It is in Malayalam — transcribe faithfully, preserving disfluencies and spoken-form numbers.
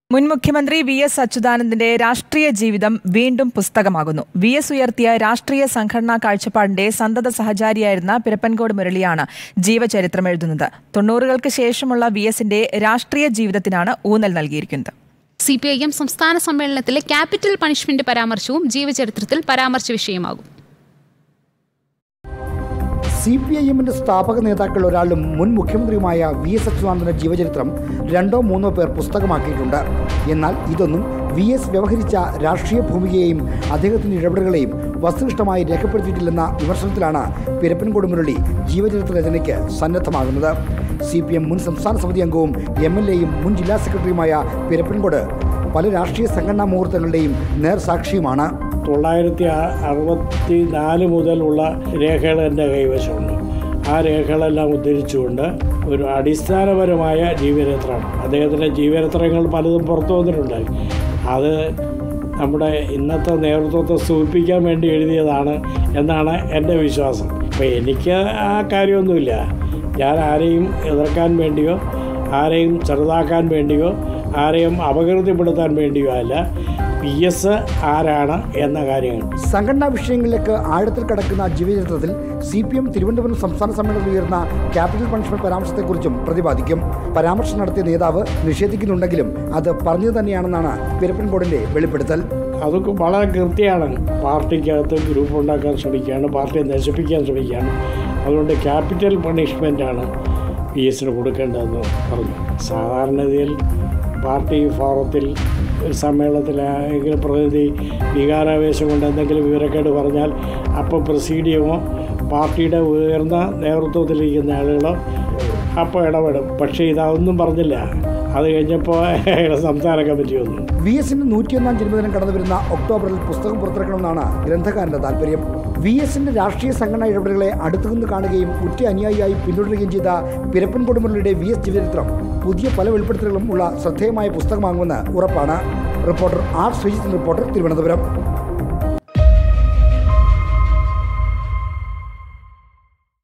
മുൻ മുഖ്യമന്ത്രി വി എസ് അച്യുതാനന്ദന്റെ രാഷ്ട്രീയ ജീവിതം വീണ്ടും പുസ്തകമാകുന്നു. വി എസ് ഉയർത്തിയ രാഷ്ട്രീയ സംഘടനാ കാഴ്ചപ്പാടിന്റെ സന്തത സഹചാരിയായിരുന്ന പിരപ്പൻകോട് മുരളിയാണ് ജീവചരിത്രം എഴുതുന്നത്. തൊണ്ണൂറുകൾക്ക് ശേഷമുള്ള വി എസിന്റെ രാഷ്ട്രീയ ജീവിതത്തിനാണ് ഊന്നൽ നൽകിയിരിക്കുന്നത്. സി പി ഐ എം സംസ്ഥാന സമ്മേളനത്തിലെ ക്യാപിറ്റൽ പണിഷ്മെന്റ് പരാമർശവും ജീവചരിത്രത്തിൽ പരാമർശ വിഷയമാകും. സി പി ഐ എമ്മിന്റെ സ്ഥാപക നേതാക്കൾ ഒരാളും മുൻ മുഖ്യമന്ത്രിയുമായ വി എസ് അച്യുതാനന്ദന്റെ ജീവചരിത്രം രണ്ടോ മൂന്നോ പേർ പുസ്തകമാക്കിയിട്ടുണ്ട്. എന്നാൽ ഇതൊന്നും വി എസ് വ്യവഹരിച്ച രാഷ്ട്രീയ ഭൂമികയെയും അദ്ദേഹത്തിന്റെ ഇടപെടലുകളെയും വസ്തുനിഷ്ഠമായി രേഖപ്പെടുത്തിയിട്ടില്ലെന്ന വിമർശനത്തിലാണ് പിരപ്പൻകോട് മുരളി ജീവചരിത്ര രചനയ്ക്ക് സന്നദ്ധമാകുന്നത്. സി പി എം മുൻ സംസ്ഥാന സമിതി അംഗവും എം എൽ എയും മുൻ ജില്ലാ സെക്രട്ടറിയുമായ പിരപ്പൻകോട് പല രാഷ്ട്രീയ സംഘടനാ മുഹൂർത്തങ്ങളുടെയും നേർസാക്ഷിയുമാണ്. തൊള്ളായിരത്തി അറുപത്തി നാല് മുതലുള്ള രേഖകൾ എൻ്റെ കൈവശമുണ്ട്. ആ രേഖകളെല്ലാം ഉദ്ധരിച്ചുകൊണ്ട് ഒരു അടിസ്ഥാനപരമായ ജീവചരിത്രമാണ്. അദ്ദേഹത്തിൻ്റെ ജീവചരിത്രങ്ങൾ പലതും പുറത്തു വന്നിട്ടുണ്ടായി. അത് നമ്മുടെ ഇന്നത്തെ നേതൃത്വത്തെ സൂചിപ്പിക്കാൻ വേണ്ടി എഴുതിയതാണ് എന്നാണ് എൻ്റെ വിശ്വാസം. അപ്പോൾ എനിക്ക് ആ കാര്യമൊന്നുമില്ല. ഞാൻ ആരെയും എതിർക്കാൻ വേണ്ടിയോ ആരെയും ചെറുതാക്കാൻ വേണ്ടിയോ ആരെയും അപകീർത്തിപ്പെടുത്താൻ വേണ്ടിയോ അല്ല. പി എസ് ആരാണ് എന്ന കാര്യങ്ങൾ സംഘടനാ വിഷയങ്ങളിലേക്ക് ആഴത്തിൽ കടക്കുന്ന ജീവചരിത്രത്തിൽ സി പി എം തിരുവനന്തപുരം സംസ്ഥാന സമ്മേളനത്തിൽ ഉയർന്ന ക്യാപിറ്റൽ പണിഷ്മെന്റ് പരാമർശത്തെക്കുറിച്ചും പ്രതിപാദിക്കും. പരാമർശം നടത്തിയ നേതാവ് നിഷേധിക്കുന്നുണ്ടെങ്കിലും അത് പറഞ്ഞത് തന്നെയാണെന്നാണ് പിരപ്പൻകോടിന്റെ വെളിപ്പെടുത്തൽ. അതൊക്കെ വളരെ കൃത്യമാണ്. പാർട്ടിക്കകത്ത് ഗ്രൂപ്പ് ഉണ്ടാക്കാൻ ശ്രമിക്കുകയാണ്, പാർട്ടിയെ നശിപ്പിക്കാൻ ശ്രമിക്കുകയാണ്. അതുകൊണ്ട് ക്യാപിറ്റൽ പണിഷ്മെൻ്റാണ് പി എസിന് കൊടുക്കേണ്ടതെന്ന് പറഞ്ഞു. സാധാരണഗതിയിൽ പാർട്ടി ഫോറത്തിൽ ഒരു സമ്മേളനത്തിൽ എങ്കിലും പ്രതിനിധി വികാരാവേശം കൊണ്ട് എന്തെങ്കിലും വിവരക്കേട് പറഞ്ഞാൽ അപ്പോൾ പ്രസീഡിയമോ പാർട്ടിയുടെ ഉയർന്ന നേതൃത്വത്തിലിരിക്കുന്ന ആളുകളോ അപ്പോൾ ഇടപെടും. പക്ഷേ ഇതൊന്നും പറഞ്ഞില്ല. അത് കഴിഞ്ഞപ്പോൾ സംസ്ഥാന കമ്മിറ്റി വന്നു. വി എസിന്റെ നൂറ്റിയൊന്നാം ജന്മദിനം കടന്നു വരുന്ന ഒക്ടോബറിൽ പുസ്തകം പുറത്തിറക്കണമെന്നാണ് ഗ്രന്ഥകാരന്റെ താല്പര്യം. വി എസിന്റെ രാഷ്ട്രീയ സംഘടനാ ഇടപെടലുകളെ അടുത്തുനിന്ന് കാണുകയും ഉറ്റ അനുയായിയായി പിന്തുടരുകയും ചെയ്ത പിരപ്പൻകോട് മുരളിയുടെ വി എസ് ജീവചരിത്രം പുതിയ പല വെളിപ്പെടുത്തലുകളും ഉള്ള ശ്രദ്ധേയമായ പുസ്തകമാകുമെന്ന് ഉറപ്പാണ്. Reporter R Sreejith, reporter Thiruvananthapuram.